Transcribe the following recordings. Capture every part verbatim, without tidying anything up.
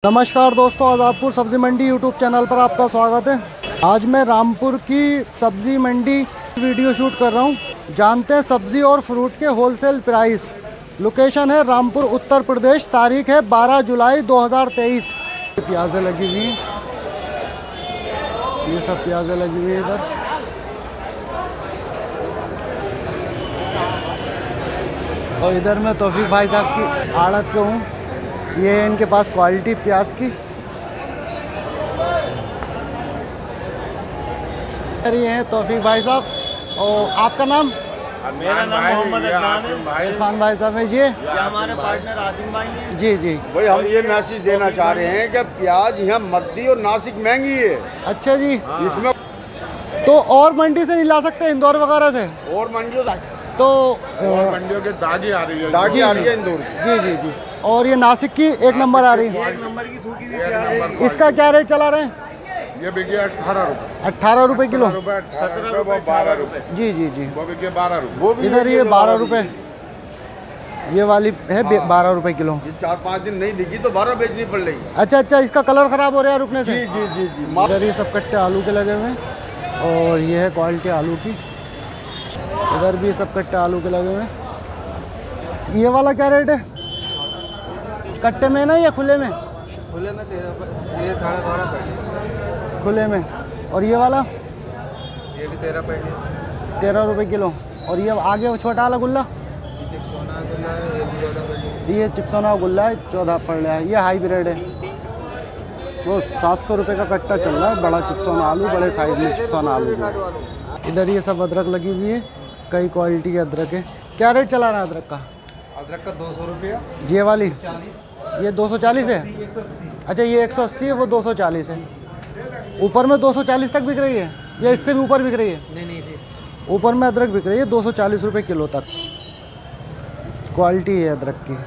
नमस्कार दोस्तों, आज़ादपुर सब्ज़ी मंडी यूट्यूब चैनल पर आपका स्वागत है। आज मैं रामपुर की सब्ज़ी मंडी वीडियो शूट कर रहा हूं। जानते हैं सब्ज़ी और फ्रूट के होलसेल प्राइस। लोकेशन है रामपुर उत्तर प्रदेश। तारीख है बारह जुलाई दो हज़ार तेईस। प्याज़ें लगी हुई हैं, ये सब प्याज़ें लगी हुई है इधर। और इधर मैं तौफीक भाई साहब की आड़त पे हूँ। ये है इनके पास क्वालिटी प्याज की। ये है तौफीक भाई साहब। और आपका नाम? मेरा नाम मोहम्मद इरफान है। इरफान भाई साहब है। ये हमारे पार्टनर आसिम भाई हैं। जी जी भाई हम ये मैसेज देना चाह रहे हैं कि प्याज यहाँ मद्दी और नासिक महंगी है। अच्छा जी। इसमें तो और मंडी से नहीं ला सकते, इंदौर वगैरह से? और मंडियों तो और मंडियों के दागी आ रही है। दागी आ रही है इंदौर की। जी जी जी। और ये नासिक की एक नंबर आ रही है। एक नंबर की सूखी हुई प्याज है। इसका क्या रेट चला रहे हैं? ये बिके अठारह रुपए अट्ठारह रुपए किलो। रुपए सत्रह रुपए बारह रुपए जी जी जी। वो बिके बारह रुपए। वो भी इधर ये बारह रुपए, ये वाली है बारह रुपए किलो। ये चार पाँच दिन नहीं बिकी तो बारह बेचनी पड़ रही। अच्छा अच्छा, इसका कलर खराब हो रहा है रुकने से? जी जी जी जी। इधर ये सब कट्टे आलू के लगे हुए हैं। और ये है क्वालिटी आलू की। इधर भी सब कट्टे आलू के लगे हुए हैं। ये वाला क्या रेट है? कट्टे में ना या खुले में? खुले में तेरह, ये साढ़े बारह पड़। खुले में। और ये वाला? ये भी तेरह पड़। तेरह रुपए किलो। और ये आगे वो छोटा वाला गुल्ला? चिप्सोना गुल्ला है, ये भी चौदह पड़। ये चिप्सोना गुल्ला है, चौदह पड़ रहा है। ये हाईब्रिड है। वो सात सौ रुपये का कट्टा चल रहा है। बड़ा चिप्सोना आलू, बड़े साइज में चिप्सोना आलू। इधर ये सब अदरक लगी हुई है, कई क्वालिटी के अदरक है। क्या रेट चला रहा है अदरक का? अदरक का दो सौ रुपया। ये वाली ये दो सौ चालीस है। अच्छा, ये एक सौ अस्सी है, वो दो सौ चालीस है। ऊपर में दो सौ चालीस तक बिक रही है या इससे भी ऊपर बिक रही है? नहीं नहीं, ऊपर में अदरक बिक रही है दो सौ चालीस रुपये किलो तक। क्वालिटी है अदरक की।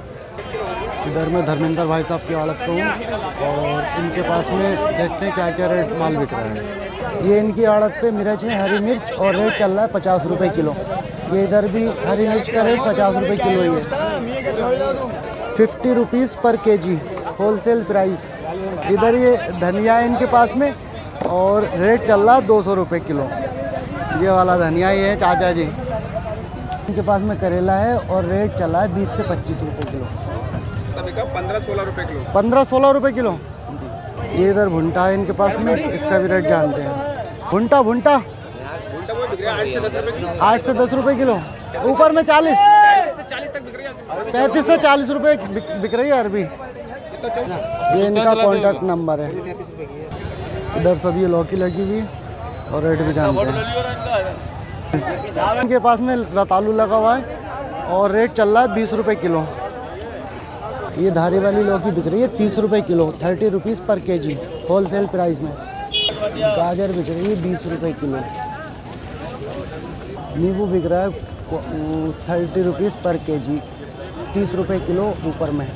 इधर में धर्मेंद्र भाई साहब की आड़त पे हूँ और इनके पास में देखते हैं क्या क्या रेट माल बिक रहा है। ये इनकी आड़त पे मिर्च है, हरी मिर्च, और रेट चल रहा है पचास रुपये किलो। ये इधर भी हरी मिर्च का रेट पचास रुपये किलो ही है। Fifty rupees per KG wholesale price. इधर ये धनिया है इनके पास में और रेट चल रहा है दो सौ रुपये किलो। ये वाला धनिया ही है चाचा जी। इनके पास में करेला है और रेट चला है बीस से पच्चीस रुपये किलो। पंद्रह सोलह रुपये किलो। पंद्रह सोलह रुपये किलो। ये इधर भुंटा है इनके पास में, इसका भी रेट जानते हैं। भुंटा भुंटा आठ से दस रुपये किलो। ऊपर में चालीस पैंतीस से चालीस रुपये बिक रही है अरबी। ये इनका कॉन्टैक्ट नंबर है। इधर सब ये लौकी लगी हुई और रेट भी जानते हैं। इनके पास में रतालू लगा हुआ है और रेट चल रहा है बीस रुपये किलो। ये धारी वाली लौकी बिक रही है तीस रुपये kilo, thirty rupees per KG wholesale price में। गाजर बिक रही है बीस रुपये किलो। नींबू बिक रहा है थर्टी रुपीज़ पर केजी, तीस रुपये किलो ऊपर में।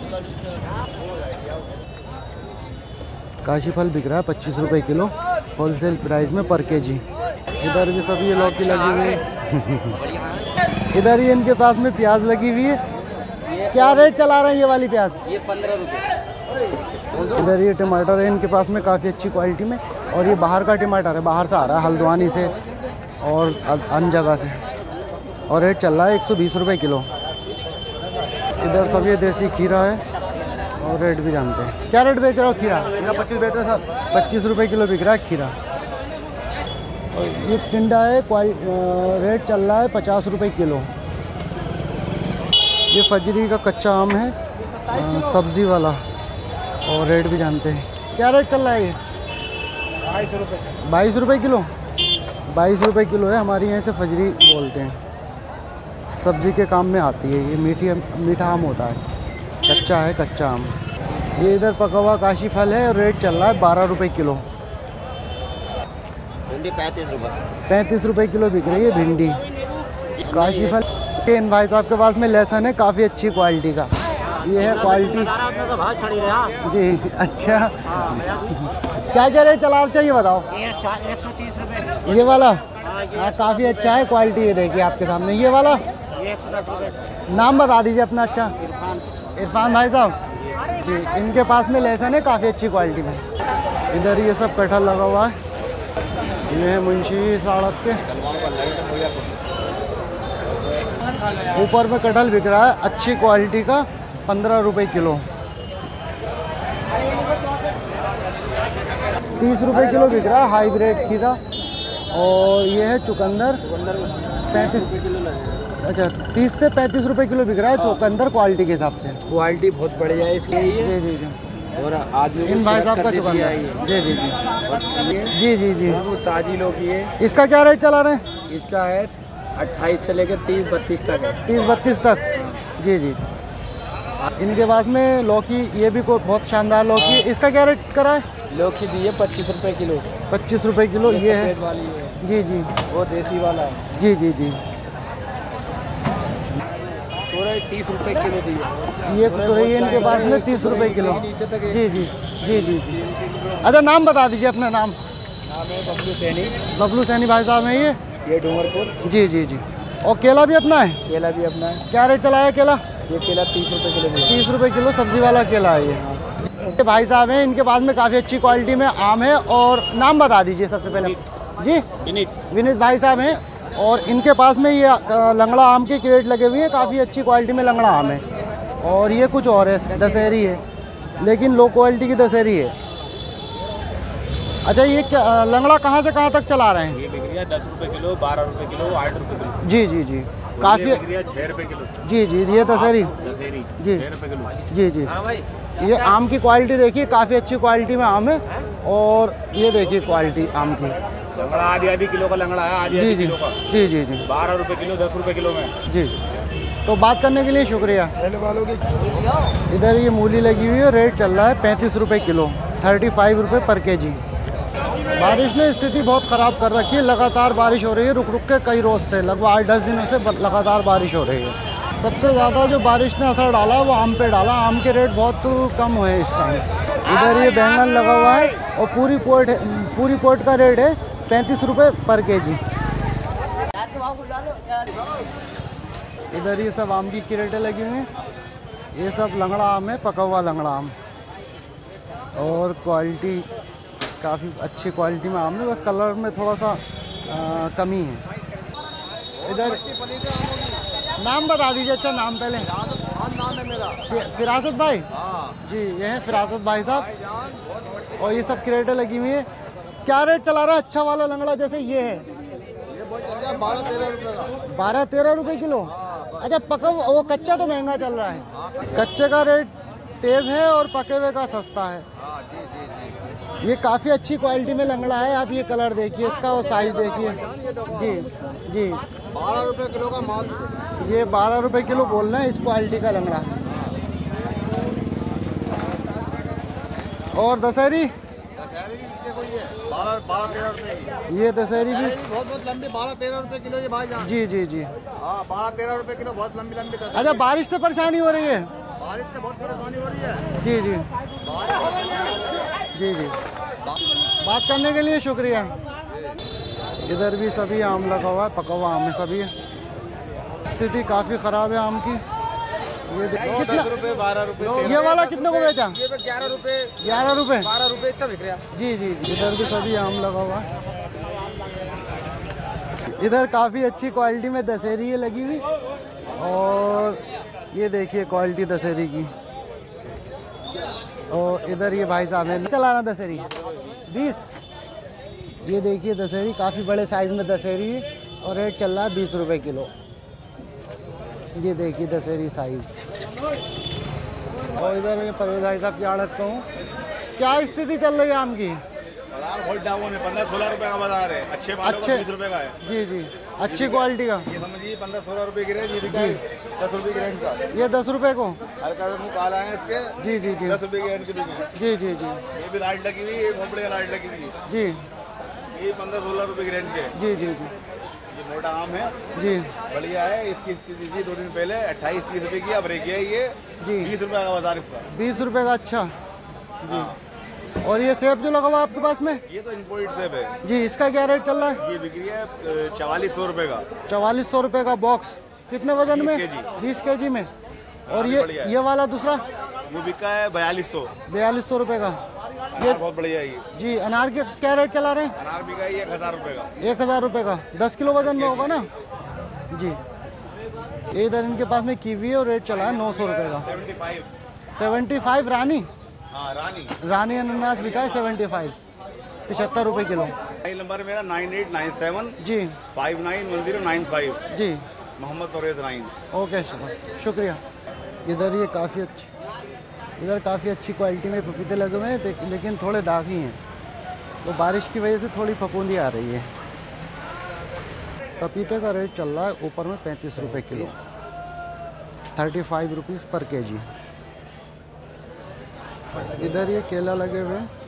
काशी फल बिक रहा है पच्चीस रुपये किलो होलसेल प्राइस में पर केजी। इधर भी सब ये लौकी लगी हुई है। इधर ही इनके पास में प्याज लगी हुई है। क्या रेट चला रहे हैं ये वाली प्याज? ये पंद्रह रुपये। इधर ये टमाटर है इनके पास में काफ़ी अच्छी क्वालिटी में। और ये बाहर का टमाटर है, बाहर से आ रहा है हल्द्वानी से और अन्य जगह से। और रेट चल रहा है एक सौ बीस रुपये किलो। इधर सब ये देसी खीरा है और रेट भी जानते हैं। क्या रेट बेच रहा हो खीरा? मेरा पच्चीस बेच रहे सर। पच्चीस रुपये किलो बिक रहा है खीरा। और ये टिंडा है, रेट चल रहा है पचास रुपये किलो। ये फजरी का कच्चा आम है, सब्ज़ी वाला, और रेट भी जानते हैं। क्या रेट चल रहा है ये? बाईस रुपये। बाईस रुपये किलो। बाईस रुपये किलो है। हमारे यहाँ से फजरी बोलते हैं। सब्ज़ी के काम में आती है। ये मीठी मीठा आम होता है, कच्चा है कच्चा आम। ये इधर पका हुआ काशी फल है और रेट चल रहा है बारह रुपये किलो। भिंडी पैंतीस रुपये। पैंतीस रुपये किलो बिक रही है भिंडी। काशी फल। इन भाई साहब के पास में लहसुन है काफ़ी अच्छी क्वालिटी का। ये है क्वालिटी जी। अच्छा, क्या क्या रेट चला चाहिए बताओ? एक सौ तीस रुपये। ये वाला हाँ काफ़ी अच्छा है क्वालिटी। ये देखिए आपके सामने ये वाला। ये एक सौ दस रुपये। नाम बता दीजिए अपना। अच्छा, इरफान। इरफान भाई साहब। जी, इनके पास में लहसुन है काफ़ी अच्छी क्वालिटी में। इधर ये सब कटहल लगा हुआ है, ये है मुंशी साड़क के ऊपर में कटहल बिक रहा है अच्छी क्वालिटी का, पंद्रह रुपए किलो, तीस रुपए किलो बिक रहा है हाईब्रिड खीरा। और ये है चुकंदर, पैंतीस, अच्छा तीस से पैंतीस रुपए किलो बिक रहा है चुकंदर क्वालिटी के हिसाब से। क्वालिटी बहुत बढ़िया है इसकी। जी जी जी, और आदमी इन भाई साहब का चुकंदर, जी जी जी जी जी जी, ताजी लौकी है। इसका क्या रेट चला रहे हैं? इसका है अट्ठाईस से लेकर तीस बत्तीस तक है। तीस बत्तीस तक, जी जी। इनके पास में लौकी, ये भी कोई बहुत शानदार लौकी है, इसका क्या रेट करा है? लौकी दी है पच्चीस रुपए किलो। पच्चीस रुपए किलो ये है, वाली है। जी जी, वो देसी वाला है। जी जी जी। पूरा तीस रुपए किलो दी है। ये तो है इनके पास में तीस रुपए किलो, जी जी जी जी जी। अच्छा नाम बता दीजिए अपना नाम। नाम है बबलू सैनी। बबलू सैनी भाई साहब हैं ये, ये डूंगरपुर। जी जी जी। और केला भी अपना है? केला भी अपना है। क्या रेट चला है केला? ये केला तीस रुपए किलो। तीस रुपए किलो सब्जी वाला केला है ये। ये भाई साहब हैं, इनके पास में काफ़ी अच्छी क्वालिटी में आम है। और नाम बता दीजिए सबसे पहले जी। विनीत। विनीत भाई साहब हैं, और इनके पास में ये लंगड़ा आम के क्रेट लगे हुए हैं, काफ़ी अच्छी क्वालिटी में लंगड़ा आम है। और ये कुछ और है, दशहरी है, लेकिन लो क्वालिटी की दशहरी है। अच्छा ये क्या लंगड़ा कहाँ से कहाँ तक चला रहे हैं? ये बिक रहा है दस रुपये किलो, बारह रुपये किलो, आठ रुपये किलो। जी जी जी, काफ़ी। छः रुपये किलो। जी जी, ये दशहरी, दशहरी जी छः रुपये किलो। जी जी। हाँ भाई, ये आम की क्वालिटी देखिए, काफ़ी अच्छी क्वालिटी में आम है। और ये देखिए क्वालिटी आम की, लंगड़ा आधी आधी किलो का लंगड़ा है, आधी जी आधी जी किलो का, जी जी जी बारह रुपये किलो, दस रुपये किलो में। जी। तो बात करने के लिए शुक्रिया। वालों की इधर ये मूली लगी हुई है, रेट चल रहा है पैंतीस रुपए किलो, थर्टी फाइव रुपये पर के जी। बारिश ने स्थिति बहुत ख़राब कर रखी है, लगातार बारिश हो रही है, रुक रुक के कई रोज़ से, लगभग आठ दस दिनों से लगातार बारिश हो रही है। सबसे ज़्यादा जो बारिश ने असर डाला वो आम पे डाला, आम के रेट बहुत कम हुए इस टाइम। इधर ये बैंगन लगा हुआ है, और पूरी पोट पूरी पोट का रेट है पैंतीस रुपये पर के जी। इधर ये सब आम की क्रेटें लगी हुई हैं, ये सब लंगड़ा आम है, पका हुआ लंगड़ा आम। और क्वालिटी काफ़ी अच्छी क्वालिटी में आम है, बस कलर में थोड़ा सा आ, कमी है। इधर नाम बता दीजिए, अच्छा नाम पहले। नाम है मेरा फि- फिरासत भाई, जी ये हैं फिरासत भाई साहब। और ये सब क्रेटें लगी हुई है, क्या रेट चला रहा है अच्छा वाला लंगड़ा जैसे ये है? बारह तेरह रुपए का। बारह तेरह रुपए किलो। अच्छा पका हुआ- वो कच्चा तो महंगा चल रहा है, कच्चे का रेट तेज़ है और पके हुए का सस्ता है। ये काफ़ी अच्छी क्वालिटी में लंगड़ा है, आप ये कलर देखिए इसका और साइज देखिए। जी जी, बारह रुपए किलो का माल। ये बारह रुपए किलो बोल रहे हैं इस क्वालिटी का लंगड़ा। और दशहरी, बारह बारह तेरह रुपए की। ये दशहरी भी, बहुत बहुत लंबी, बारह तेरह रुपए किलो ये भाईजान। जी जी जी। हाँ बारह तेरह रुपए किलो, बहुत लंबी लंबी। अच्छा बारिश से परेशानी हो रही है? बारिश से बहुत परेशानी हो रही है। जी जी जी जी, बात करने के लिए शुक्रिया। इधर भी सभी आम लगा हुआ है, पका हुआ आम है सभी। स्थिति काफ़ी ख़राब है आम की। ये देखो कितना रुपए बारह रुपए। ये वाला कितने को बेचा? ये ग्यारह रुपए ग्यारह रुपए। बारह रुपए इतना बिक रहा। जी जी, इधर भी सभी आम लगा हुआ है। इधर काफ़ी अच्छी क्वालिटी में दशहरी है लगी हुई। और ये देखिए क्वालिटी दशहरी की। और इधर ये भाई साहब है, चलाना दशहरी बीस। ये देखिए दशहरी काफ़ी बड़े साइज़ में दशहरी है, और रेट चल रहा है बीस रुपए किलो। ये देखिए दशहरी साइज़। और इधर मैं परवेज भाई साहब की आड़त पे हूँ। क्या स्थिति चल रही है आम की? बाजार बहुत डाउन है, पंद्रह सोलह रुपए का बाजार है, अच्छे माल अच्छे बीस रुपए का है। जी जी, अच्छी क्वालिटी का ये समझिए पंद्रह सोलह रुपए की रेंज, ये बिका है दस रुपए की रेंज का। ये दस रुपए को, हल्का मुँह काला है इसके, जी जी जी दस रुपए की रेंज के बिके। जी जी जी ये भी लाइट लगी हुई है, भोपड़े का लाइट लगी हुई है, जी ये पंद्रह सोलह रुपए की रेंज के। जी जी जी ये मोटा आम है, जी बढ़िया है। इसकी स्थिति थी दो दिन पहले अट्ठाईस तीस रुपए की, अब रह गया ये जी बीस रुपए का बाजार इसका। बीस रुपए का। अच्छा जी। और ये सेब जो लगा हुआ है आपके पास में? ये तो इम्पोर्टेड सेब है, जी, इसका क्या रेट चल रहा है? ये बिक्री है चवालीस सौ रुपए का। चवालीस सौ रुपये का बॉक्स। कितने वजन में? बीस केजी। बीस के जी में। और ये बढ़िया है। ये वाला दूसरा वो बिका है बयालीस सौ। बयालीस सौ रुपये का। ये बहुत बढ़िया है ये। जी अनार के क्या रेट चला रहे हैं? अनार बिका है एक हज़ार रुपये का। एक हज़ार रुपये का, दस किलो वजन में होगा ना जी। इधर इनके पास में कीवी है और रेट चला है नौ सौ रुपये का। Seventy five. Seventy five Rani हाँ रानी रानी अनानास बिका है सेवेंटी फाइव, पचहत्तर रुपये किलो। मोबाइल नंबर मेरा नाइन एट नाइन सेवन जी five nine one zero nine five. जी मोहम्मद तौरेद नाइन। ओके शुक्रिया। इधर ये काफ़ी अच्छी इधर काफ़ी अच्छी क्वालिटी में पपीते लगे हुए हैं, लेकिन थोड़े दागी हैं, तो बारिश की वजह से थोड़ी फफूंदी आ रही है। पपीते का रेट चल रहा है ऊपर में पैंतीस रुपए kilo, thirty five rupees per KG. इधर ये केला लगे हुए हैं,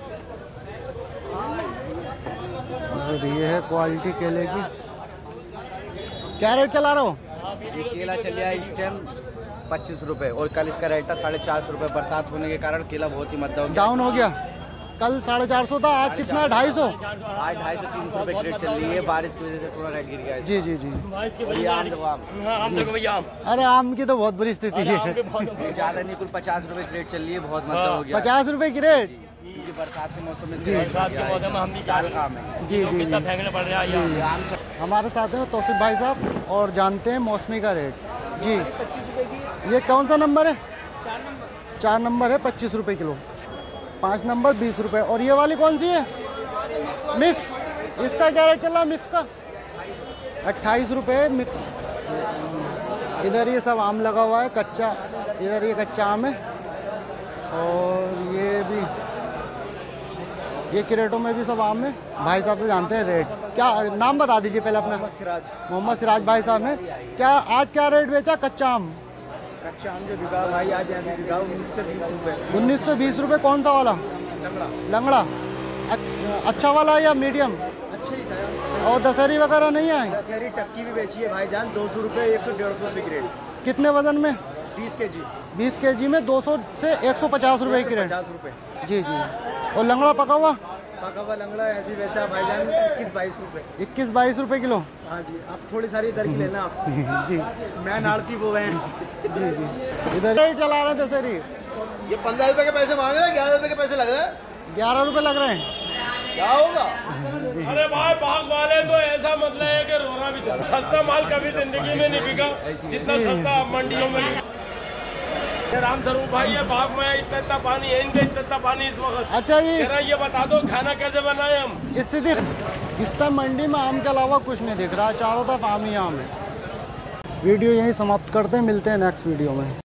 और ये है क्वालिटी केले की। क्या रेट चला रहा हो? ये केला चल रहा है इस टाइम पच्चीस रुपए और कल इसका रेट था साढ़े चार सौ रुपये। बरसात होने के कारण केला बहुत ही मद्दा हो गया, डाउन हो गया। कल साढ़े चार सौ था, आज कितना है? ढाई सौ। आज ढाई सौ तीन सौ रुपये की रेट चल रही है, बारिश की वजह से थोड़ा रेट गिर गया है। जी जी जी। ये आम देखो आम अरे आम की तो बहुत बुरी स्थिति है। ज़्यादा नहीं, कुल पचास रुपये की रेट चल रही है, बहुत मद्दा हो गया पचास रुपए की रेट। क्योंकि बरसात के मौसम में जी। बरसात के मौसम में हम भी दाल काम है जी जी जी। हमारे साथ हैं तौफीक भाई साहब और जानते हैं मौसमी का रेट। जी ये कौन सा नंबर है? चार नंबर चार नंबर है, पच्चीस रुपए किलो। पाँच नंबर बीस रुपए। और ये वाली कौन सी है? मिक्स, इसका क्या रेट चल रहा है मिक्स का? अट्ठाईस रुपये मिक्स। इधर ये सब आम लगा हुआ है कच्चा, इधर ये कच्चा आम है, और ये भी ये क्रेटों में भी सब आम है। भाई साहब से जानते हैं रेट। क्या नाम बता दीजिए पहले अपना। सिराज मोहम्मद सिराज भाई साहब ने क्या आज क्या रेट बेचा कच्चा आम? कच्चा आम जो बिका भाई आज यहाँ बिका उन्नीस सौ बीस रुपये। उन्नीस सौ बीस रुपये। कौन सा वाला? लंगड़ा लंगड़ा। अच्छा वाला या मीडियम? अच्छे ही था। और दशहरी वगैरह नहीं आए? दशहरी टक्की भी बेची है भाईजान, दो सौ रुपये एक सौ डेढ़ सौ रुपये की रेट। कितने वजन में? बीस के जी बीस के जी में दो सौ से एक सौ पचास रुपये की रेट। पचास रुपये। जी जी। और लंगड़ा पका हुआ? पका हुआ लंगड़ा ऐसे बेचा भाईजान इक्कीस बाईस रुपये। इक्कीस बाईस रुपये किलो। हाँ जी, आप थोड़ी सारी इधर की लेना आप। जी मैं नाड़ती वो हैं। जी जी। इधर रेट चला रहे थे दशहरी। ये पंद्रह रुपए के पैसे मांग रहे हैं, ग्यारह रुपए के पैसे लग रहे हैं। ग्यारह रुपये लग रहे हैं। क्या होगा? अरे भाई बाग वाले तो ऐसा मतलब है कि रोना भी चलता। सस्ता माल कभी जिंदगी में नहीं बिका जितना सस्ता मंडियों में बिका। राम स्वरूप भाई ये बाग में इतना इतना पानी है, इनके इतना इतना पानी इस वक्त। अच्छा जी। जरा ये बता दो खाना कैसे बनाए हम? स्थिति इस टाइम मंडी में आम के अलावा कुछ नहीं दिख रहा, चारों तरफ आम ही आम है। वीडियो यहीं समाप्त करते हैं, मिलते हैं नेक्स्ट वीडियो में।